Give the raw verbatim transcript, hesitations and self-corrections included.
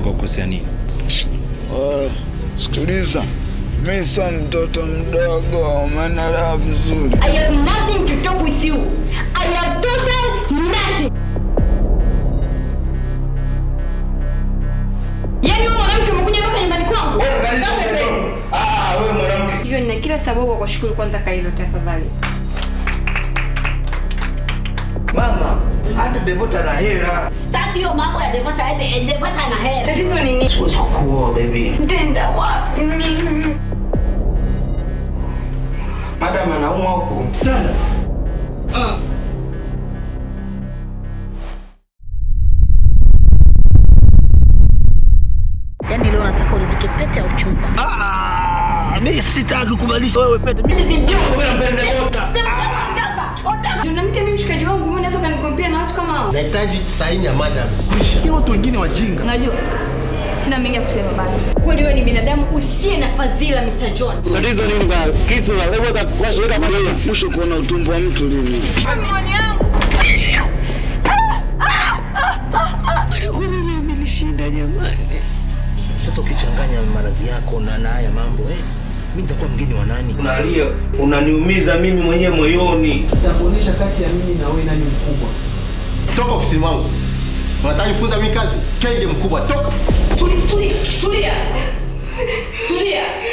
kukosea nini? Uh, sikiliza. Mimi sio mtoto mdogo, umeelewa vizuri. I have nothing to talk with you. I have total nothing. Yaani wewe mwanamke umekuja mpaka nyumbani kwangu? Wewe nani? Ah, wewe mwanamke. Hivyo nina kila sababu kwa kushukuru kwanza Kailo tafadhali. Mama, hata Devota na hela. Staki hiyo mambo ya Devota ete Devota na hela. Tatizo ni nini? Siwezi kukuoa baby. Tenda wapi mimi? Madam anaumwa huko. Dada. Ah. Yaani leo nataka univike pete au chumba. Ah, mimi sitaki kubadilisha wewe pete. Mimi si ndio wewe mpende Devota. Unamtia mimi mshikaji wangu, mbona unaweza kanikompea na watu kama hao? Nahitaji saini ya madam. Kwisha. Ni watu wengine wajinga. Unajua? Sina mengi ya kusema basi. Kweli wewe ni binadamu usiye na fadhila Mister John. Tatizo nini bwana? Kisu la leo weka maneno. Mwisho kuona utumbo wa mtu lini. Mimi yangu. Mimi nilishinda jamani. Sasa ukichanganya maradhi yako na na haya mambo eh, mimi nitakuwa mgeni wa nani? Unalia, unaniumiza mimi mwenyewe moyoni. Nitakuonyesha kati ya mimi na wewe nani mkubwa. Toka ofisini mwangu. Unataka nifunza mimi kazi? Kenge mkubwa, toka. Tulia, tulia. Tulia.